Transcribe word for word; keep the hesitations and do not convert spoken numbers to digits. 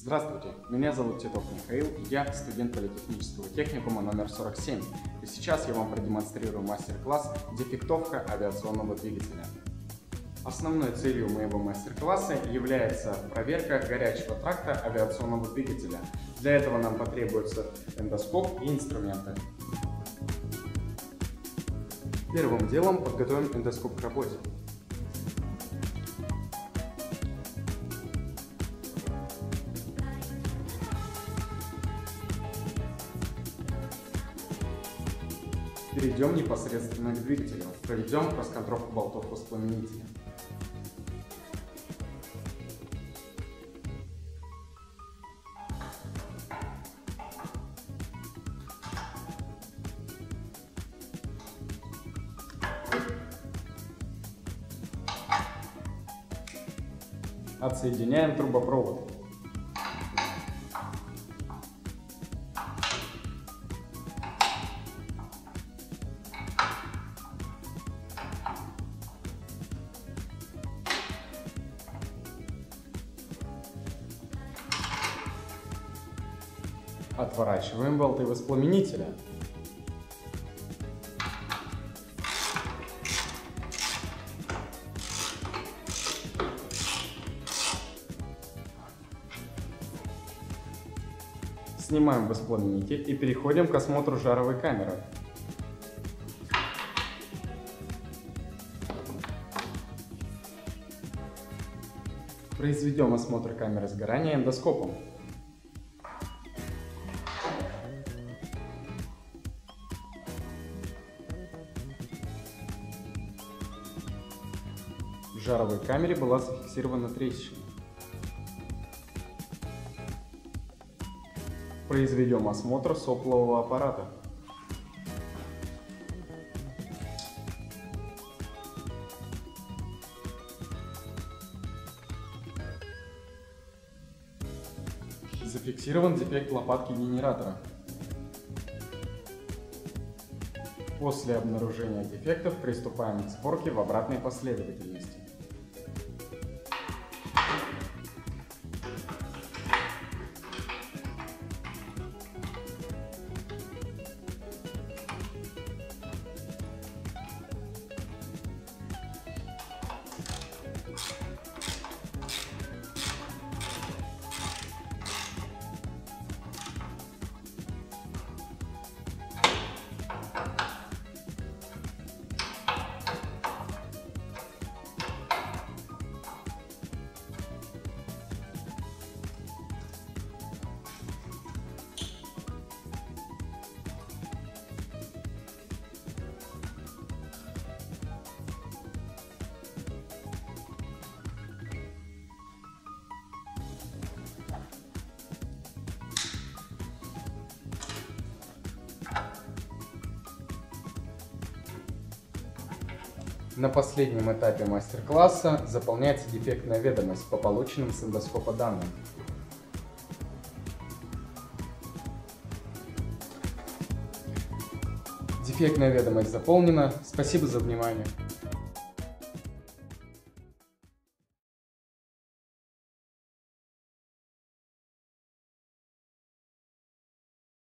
Здравствуйте, меня зовут Титов Михаил, я студент политехнического техникума номер сорок семь, и сейчас я вам продемонстрирую мастер-класс «Дефектовка авиационного двигателя». Основной целью моего мастер-класса является проверка горячего тракта авиационного двигателя. Для этого нам потребуется эндоскоп и инструменты. Первым делом подготовим эндоскоп к работе. Перейдем непосредственно к двигателю. Проведем расконтровку болтов воспламенителя. Отсоединяем трубопровод. Отворачиваем болты воспламенителя. Снимаем воспламенитель и переходим к осмотру жаровой камеры. Произведем осмотр камеры сгорания эндоскопом. В жаровой камере была зафиксирована трещина. Произведем осмотр соплового аппарата. Зафиксирован дефект лопатки генератора. После обнаружения дефектов приступаем к сборке в обратной последовательности. На последнем этапе мастер-класса заполняется дефектная ведомость по полученным с эндоскопа данным. Дефектная ведомость заполнена. Спасибо за внимание.